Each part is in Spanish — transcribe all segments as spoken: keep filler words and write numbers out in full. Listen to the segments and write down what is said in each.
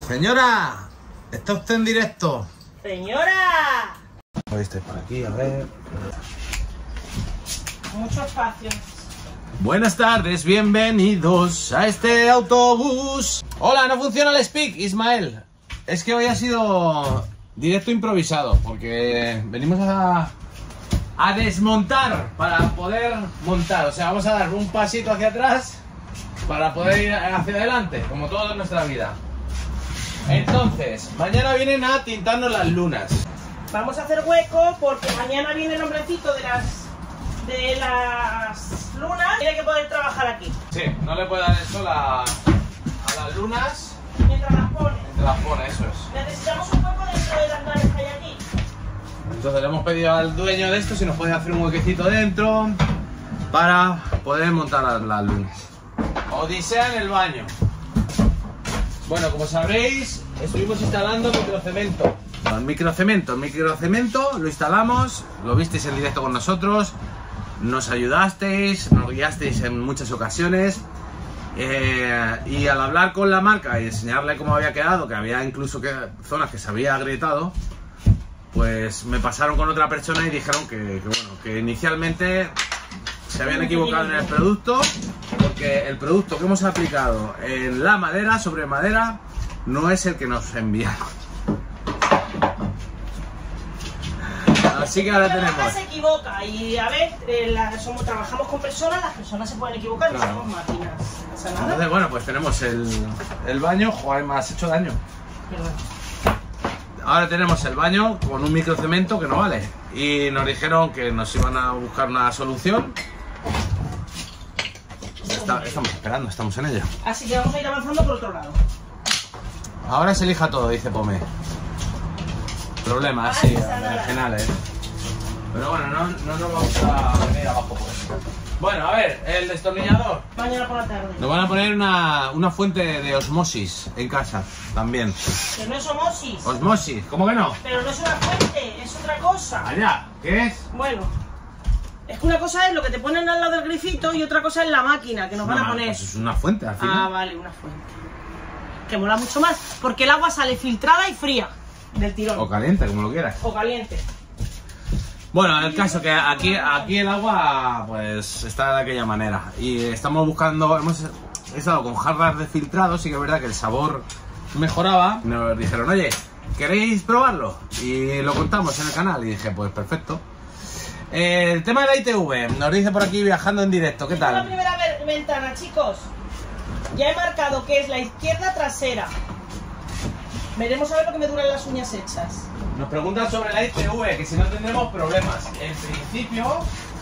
Señora, ¿está usted en directo? ¡Señora! Este por aquí, a ver. Mucho espacio. Buenas tardes, bienvenidos a este autobús. Hola, no funciona el speak, Ismael. Es que hoy ha sido directo improvisado, porque venimos a, a desmontar para poder montar. O sea, vamos a dar un pasito hacia atrás para poder ir hacia adelante, como todo en nuestra vida. Entonces, mañana vienen a tintarnos las lunas. Vamos a hacer hueco porque mañana viene el hombrecito de las de las lunas. Tiene que poder trabajar aquí. Sí, no le puede dar el sol a, a las lunas mientras las pone. mientras las pone, eso es. Necesitamos un hueco dentro de las naves que hay aquí. Entonces le hemos pedido al dueño de esto si nos puede hacer un huequecito dentro para poder montar las, las lunas. Odisea en el baño. Bueno, como sabréis, estuvimos instalando microcemento. El microcemento, el microcemento lo instalamos, lo visteis en directo con nosotros, nos ayudasteis, nos guiasteis en muchas ocasiones. Eh, y al hablar con la marca y enseñarle cómo había quedado, que había incluso que, zonas que se había agrietado, pues me pasaron con otra persona y dijeron que, que bueno, que inicialmente se habían equivocado en el producto, porque el producto que hemos aplicado en la madera, sobre madera, no es el que nos enviaron. Así que ahora tenemos. La se equivoca y a ver, eh, la, somos, trabajamos con personas, las personas se pueden equivocar, Claro. no somos máquinas. No pasa nada. Entonces, bueno, pues tenemos el, el baño. Joder, me has hecho daño. Perdón. Ahora tenemos el baño con un microcemento que no vale. Y nos dijeron que nos iban a buscar una solución. Está- estamos esperando, estamos en ello. Así que vamos a ir avanzando por otro lado. Ahora se elija todo, dice Pome. Problemas, sí, regionales. Pero bueno, no, no nos vamos a venir abajo por eso. Bueno, a ver, el destornillador. Mañana por la tarde. Nos van a poner una, una fuente de osmosis en casa también. Que no es osmosis. Osmosis, ¿cómo que no? Pero no es una fuente, es otra cosa. Allá, ¿qué es? Bueno, es que una cosa es lo que te ponen al lado del grifito y otra cosa es la máquina que nos van a No, poner. pues es una fuente al final. Ah, vale, una fuente. Que mola mucho más, porque el agua sale filtrada y fría del tirón. O caliente, como lo quieras. O caliente. Bueno, el caso que aquí, aquí el agua pues está de aquella manera. Y estamos buscando, hemos estado con jarras de filtrado, sí que es verdad que el sabor mejoraba. Nos dijeron, oye, ¿queréis probarlo? Y lo contamos en el canal y dije, pues perfecto. Eh, el tema de la I T V, nos dice por aquí viajando en directo, ¿qué Esta es la tal? primera ver- ventana, chicos. Ya he marcado que es la izquierda trasera. Veremos a ver lo que me duran las uñas hechas. Nos preguntan sobre la I T V, que si no tendremos problemas. En principio,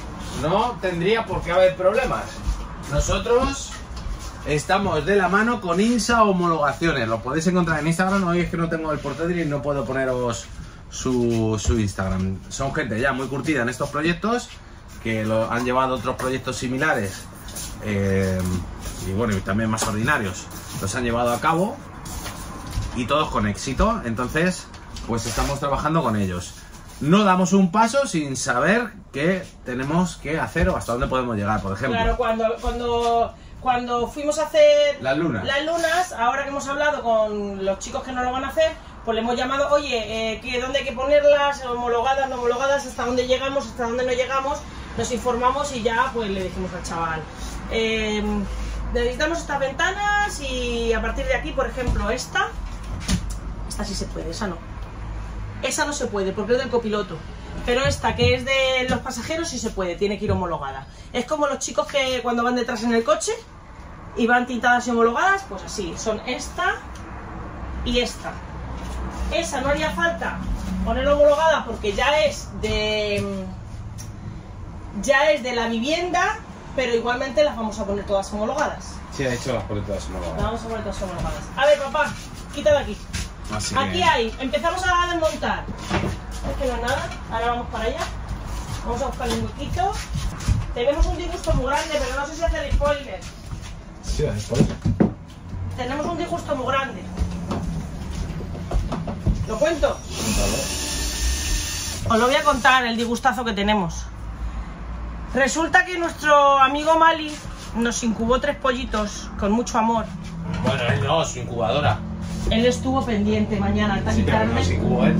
no tendría por qué haber problemas. Nosotros estamos de la mano con INSA Homologaciones. Lo podéis encontrar en Instagram. Hoy es que no tengo el portátil y no puedo poneros su, su Instagram. Son gente ya muy curtida en estos proyectos, que lo, han llevado otros proyectos similares. Eh, y bueno, y también más ordinarios. Los han llevado a cabo. Y todos con éxito, entonces pues estamos trabajando con ellos. No damos un paso sin saber qué tenemos que hacer o hasta dónde podemos llegar, por ejemplo. Claro, cuando, cuando, cuando fuimos a hacer Las lunas. las lunas, ahora que hemos hablado con los chicos que no lo van a hacer, pues le hemos llamado, oye, eh, ¿qué, ¿dónde hay que ponerlas? Homologadas, no homologadas, hasta dónde llegamos, hasta dónde no llegamos, nos informamos y ya pues le dijimos al chaval. Eh, necesitamos estas ventanas y a partir de aquí, por ejemplo, esta... Esta sí se puede, esa no. Esa no se puede porque es del copiloto. Pero esta que es de los pasajeros sí se puede, tiene que ir homologada. Es como los chicos que cuando van detrás en el coche y van tintadas y homologadas, pues así. Son esta y esta. Esa no haría falta poner homologada porque ya es de... Ya es de la vivienda, pero igualmente las vamos a poner todas homologadas. Sí, ha hecho las poletas Las homologadas. vamos a poner todas homologadas. A ver, papá, quita de aquí. Así Aquí que... hay, empezamos a desmontar. Es que no es nada, ahora vamos para allá. Vamos a buscar un huequito. Tenemos un disgusto muy grande, pero no sé si hacer spoiler. Sí, es por eso. Tenemos un disgusto muy grande. ¿Lo cuento? Os lo voy a contar, el disgustazo que tenemos. Resulta que nuestro amigo Mali nos incubó tres pollitos con mucho amor. Bueno, él no, su incubadora. Él estuvo pendiente mañana, tan Sí, pero tarde. no sé cómo, ¿eh?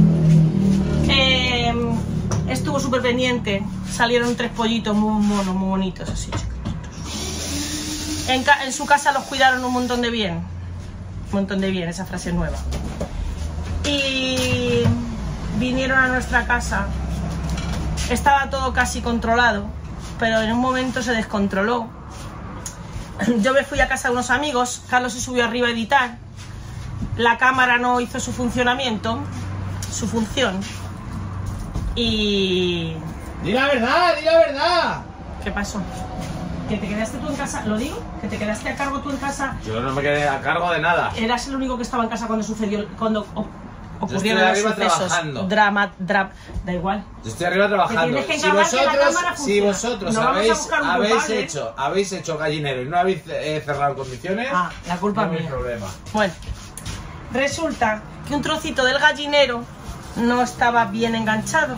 Eh, estuvo súper pendiente. Salieron tres pollitos muy monos, muy bonitos, así chiquititos. En, ca en su casa los cuidaron un montón de bien. Un montón de bien, esa frase nueva. Y vinieron a nuestra casa. Estaba todo casi controlado, pero en un momento se descontroló. Yo me fui a casa de unos amigos, Carlos se subió arriba a editar. La cámara no hizo su funcionamiento, su función. Y... ¡Di la verdad! ¡Di la verdad! ¿Qué pasó? ¿Que te quedaste tú en casa? ¿Lo digo? ¿Que te quedaste a cargo tú en casa? Yo no me quedé a cargo de nada. ¿Eras el único que estaba en casa cuando sucedió, cuando o- ocurrieron Yo los estoy arriba sucesos? trabajando. Drama, dra- da igual. Yo estoy arriba trabajando. tienes que Si encargar que la vosotros, cámara si funcione. vosotros No vamos a habéis, buscar un habéis culpable. hecho, habéis hecho el gallinero y no habéis eh, cerrado en condiciones, Ah, la culpa no es hay mía. problema. Bueno, resulta que un trocito del gallinero no estaba bien enganchado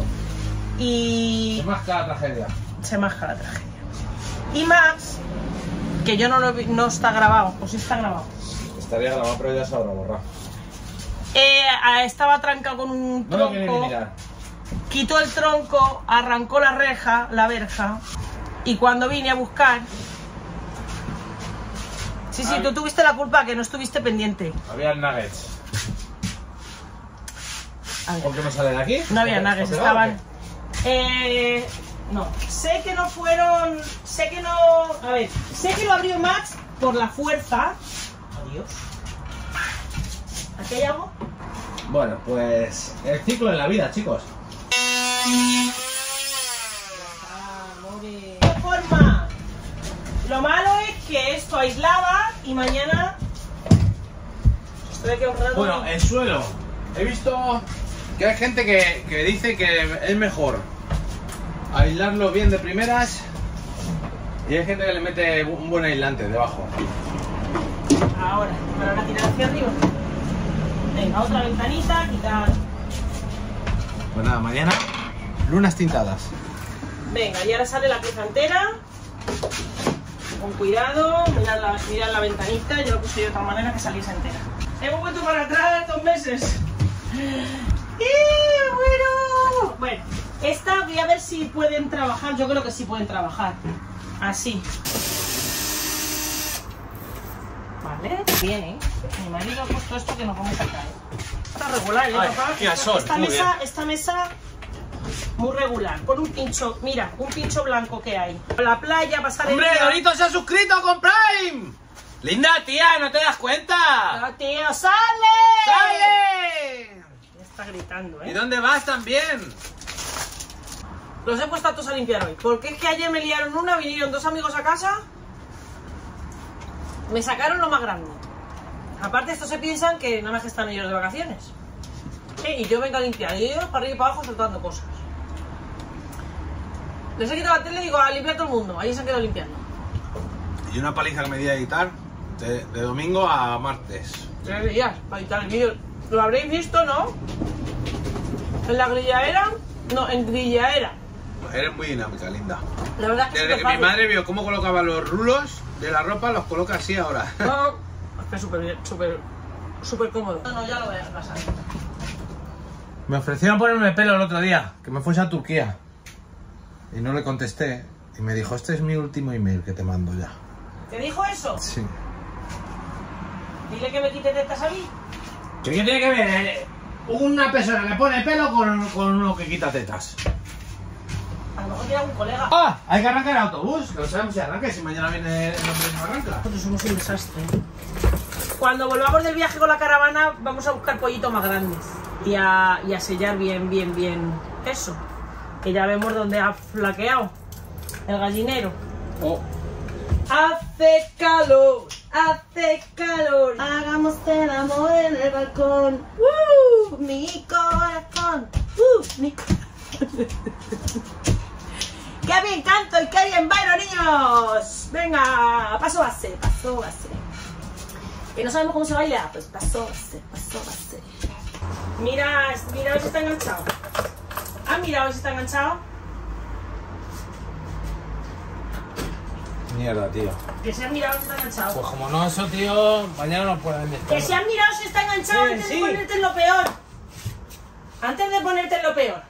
y Es más que la tragedia. se masca la tragedia. Y más, que yo no lo vi, no está grabado, o sí está grabado. Estaría grabado, pero ya se habrá borrado. Eh, a- estaba trancado con un No lo quiere ni tronco, mirar. quitó el tronco, arrancó la reja, la verja, y cuando vine a buscar... Sí, sí, Ah. tú tuviste la culpa que no estuviste pendiente. Había nuggets. A ver. ¿Por qué no sale de aquí? No había ¿Os nuggets, pegado estaban... o qué? Eh, no, sé que no fueron... Sé que no... A ver, sé que lo abrió Max por la fuerza. Adiós. ¿Aquí hay algo? Bueno, pues el ciclo de la vida, chicos. ¿Qué forma? Lo malo es que esto aislaba y mañana... Estoy aquí un rato. Bueno, el suelo. He visto que hay gente que, que dice que es mejor aislarlo bien de primeras y hay gente que le mete un buen aislante debajo. Ahora, para ahora tirar hacia arriba. Venga, otra ventanita, quitar. Pues nada, mañana lunas tintadas. Venga, y ahora sale la pieza entera. Con cuidado, mirad la, mirad la ventanita. Yo lo puse de tal manera que saliese entera. Hemos vuelto para atrás dos meses. ¡Eh, bueno! Bueno, esta voy a ver si pueden trabajar. Yo creo que sí pueden trabajar. Así. Vale, bien, ¿eh? Mi marido ha puesto esto que nos vamos a caer. Está regular, ¿eh, Ay, papá? qué sol, esta, muy mesa, bien. esta mesa muy regular. Pon un pincho, mira, un pincho blanco que hay. La playa, pasar el ¡Hombre, día. Dorito se ha suscrito con Prime! ¡Linda tía, no te das cuenta! ¡No, tío, sale! ¡Sale! Ya está gritando, ¿Y ¿eh? dónde vas también? Los he puesto a todos a limpiar hoy. Porque es que ayer me liaron una, vinieron dos amigos a casa. Me sacaron lo más grande. Aparte, estos se piensan que nada más que están ellos de vacaciones. Sí, y yo vengo a limpiar. Y ellos para arriba y para abajo soltando cosas. Les he quitado la tele y digo, a limpiar todo el mundo. Ahí se han quedado limpiando. Y una paliza que me di a editar de, de domingo a martes. Tres días para editar el vídeo. Lo habréis visto, ¿no? En la grillaera. No, en grillaera. Eres muy dinámica, linda. La verdad es que Desde es que súper mi fácil. madre vio cómo colocaba los rulos de la ropa, los coloca así ahora. No, es que es súper bien, súper, súper cómodo. No, no, ya lo voy a dejar pasar. Me ofrecieron ponerme pelo el otro día, que me fuese a Turquía. Y no le contesté. Y me dijo, este es mi último email que te mando ya. ¿Te dijo eso? Sí. Dile que me quite tetas a mí. ¿Qué tiene que ver eh, una persona que pone pelo con, con uno que quita tetas? A lo mejor tiene algún colega. ¡Ah! Hay que arrancar el autobús. Que no sabemos si arranca, si mañana viene el hombre y no arranca. Nosotros somos un desastre. Cuando volvamos del viaje con la caravana, vamos a buscar pollitos más grandes. Y a, y a sellar bien, bien, bien eso. Que ya vemos dónde ha flaqueado el gallinero. Oh. Hace calor, hace calor. Hagamos el amor en el balcón. ¡Uh! Mi corazón. ¡Uh! Mi corazón. ¡Qué bien canto y qué bien bailo, niños! Venga, paso base, paso base. Que no sabemos cómo se baila, pues paso base, paso base. Mira, mira a ver si está enganchado. Ah, mira a ver si está enganchado. Mierda, tío. Que se han mirado si está enganchado. Pues como no, eso, tío, mañana no pueden estar. Que se han mirado si está enganchado Sí, antes sí. de ponerte en lo peor. Antes de ponerte en lo peor.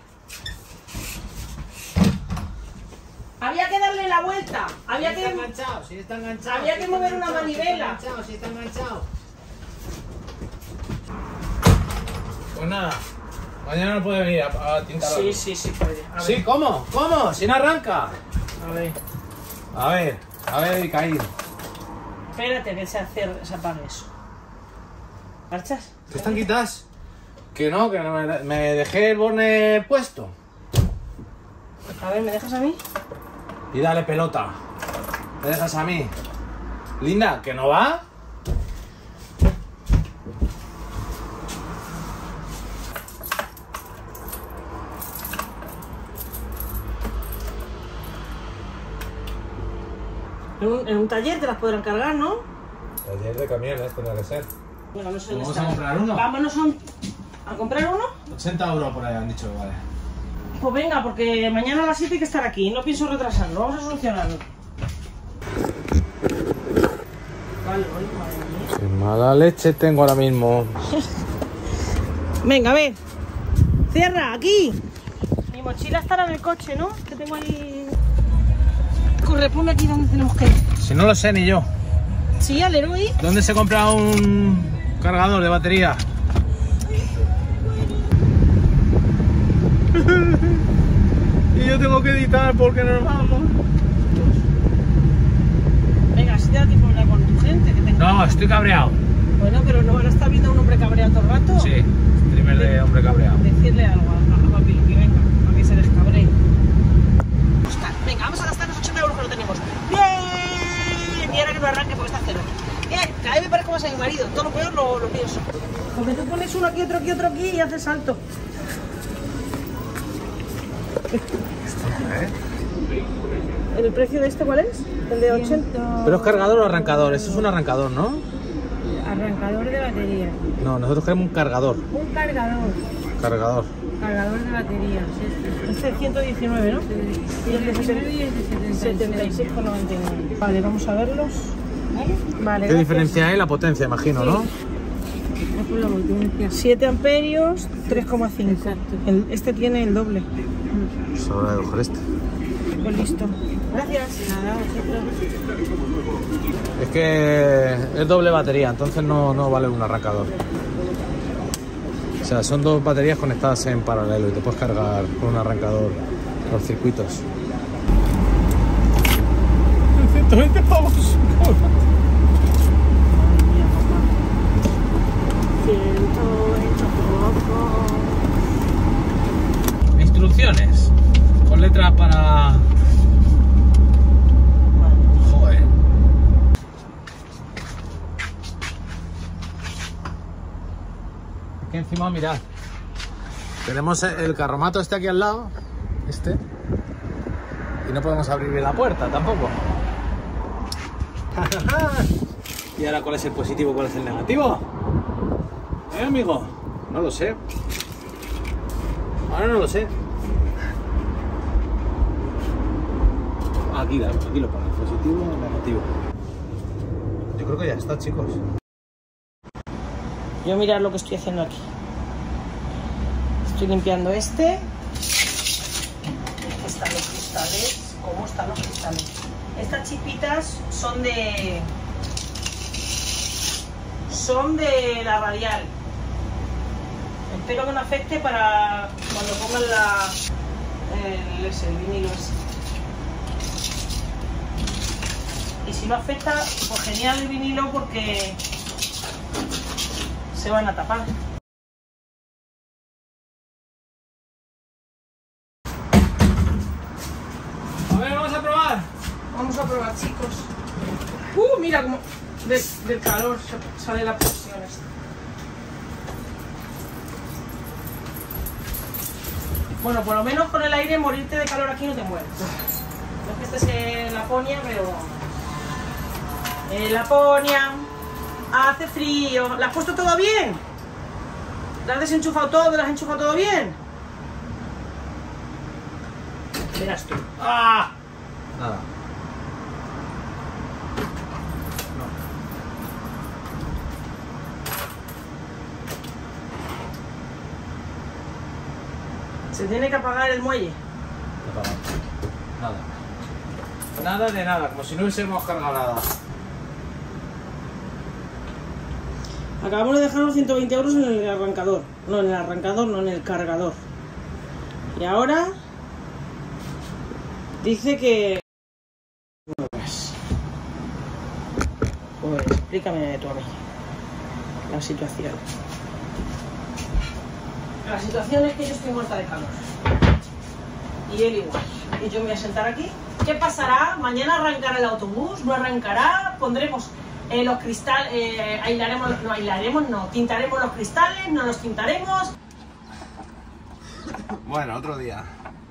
Había que darle la vuelta. Había Si que... está enganchado, si está enganchado. Había si que está mover una enganchado, manivela. Si está enganchado, si está enganchado. Pues nada, mañana no puede venir a, a tintar. Sí, sí, sí puede. A ver. Sí, ¿cómo? ¿Cómo? Si no arranca. A ver. A ver, a ver, caído. Espérate que se, hace, se apague eso. ¿Marchas? ¿Qué están quitadas? Que no, que no me, me dejé el borne puesto. A ver, ¿me dejas a mí? Y dale pelota. Me dejas a mí. Linda, ¿que no va? En un, en un taller te las podrán cargar, ¿no? Taller de camiones tendrá que ser. Bueno, no sé dónde ¿Vamos está. a comprar uno? Vámonos a, un- a comprar uno. ochenta euros por ahí han dicho, vale. Pues venga, porque mañana a las siete hay que estar aquí. No pienso retrasarlo. Vamos a solucionarlo. Vale, voy, madre mía. Qué mala leche tengo ahora mismo. Venga, a ver. Cierra, aquí. Mi mochila estará en el coche, ¿no? Que tengo ahí... Corre, ponme aquí donde tenemos que ir. Si no lo sé ni yo. Sí, al Leroy. ¿Dónde se compra un cargador de batería? Y yo tengo que editar porque nos vamos. Venga, si te da tiempo de hablar con tu gente. Que tengo... No, estoy cabreado. Bueno, pero no van a estar viendo a un hombre cabreado todo el rato. Sí, streamer de hombre cabreado. Decirle algo a, a papi, que venga, para que se descabree. Ostras, venga, vamos a gastar los ochenta euros que no tenemos. ¡Bien! Y ahora que no arranque porque está cero. Bien, cada vez me parezco más a mi marido. Todo lo peor lo, lo pienso. Porque tú pones uno aquí, otro aquí, otro aquí y haces salto. ¿El precio de este cuál es? ¿El de ochenta? ¿Pero es cargador o arrancador? Eso es un arrancador, ¿no? Arrancador de batería. No, nosotros queremos un cargador. Un cargador. Cargador. Cargador de batería. Sí, Este es ciento diecinueve, ¿no? Y el de setenta y seis con noventa y nueve. Vale, vamos a verlos. Vale, ¿Qué gracias. diferencia hay? La potencia, imagino, ¿no? Es por la potencia. siete amperios, tres coma cinco. Exacto. El- Este tiene el doble. Es hora de coger este. Pues listo. Gracias. Nada, vosotros. Es que es doble batería, entonces no, no vale un arrancador. O sea, son dos baterías conectadas en paralelo y te puedes cargar con un arrancador los circuitos. ciento veinte pavos. Instrucciones con letras para... Joder. Aquí encima, mirad, tenemos el carromato este aquí al lado, este, y no podemos abrir bien la puerta tampoco. ¿Y ahora cuál es el positivo, cuál es el negativo? ¿Eh, amigo? No lo sé. Ahora no lo sé. Aquí, aquí lo pone, positivo o negativo. Yo creo que ya está, chicos. Yo mirad lo que estoy haciendo aquí. Estoy limpiando este. Aquí están los cristales. ¿Cómo están los cristales? Estas chispitas son de... Son de la radial. Espero que no afecte para cuando pongan la... El, ese, el vinilo ese. Y si no afecta, pues genial el vinilo porque se van a tapar. A ver, vamos a probar. Vamos a probar, chicos. Uh, mira cómo de- del calor sa- sale la presión esta. Bueno, por lo menos con el aire morirte de calor aquí no te mueres. No es que estés en Laponia, pero... En Laponia hace frío. ¿La has puesto todo bien? ¿La has desenchufado todo? ¿La has enchufado todo bien? Verás tú. ¡Ah! Nada. Se tiene que apagar el muelle. Nada. Nada de nada, como si no hubiésemos cargado nada. Acabamos de dejar los ciento veinte euros en el arrancador. No, en el arrancador, no, en el cargador. Y ahora dice que... Pues explícame tú a mí la situación. La situación es que yo estoy muerta de calor. Y él igual. Y yo me voy a sentar aquí. ¿Qué pasará? ¿Mañana arrancará el autobús? ¿No arrancará? Pondremos eh, los cristales, eh, aislaremos, no aislaremos, no, tintaremos los cristales, no los tintaremos. Bueno, otro día.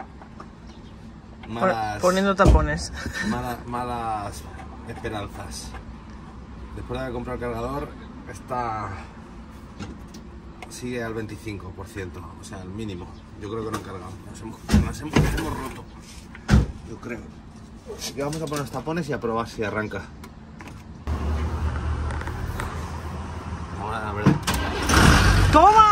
Malas, Poniendo tapones. malas, malas esperanzas. Después de haber comprado el cargador, está... sigue al veinticinco por ciento, o sea, el mínimo. Yo creo que no he cargado. Nos hemos, nos hemos, nos hemos roto. Yo creo. Así que vamos a poner los tapones y a probar si arranca. Ahora, a ver. ¡Toma!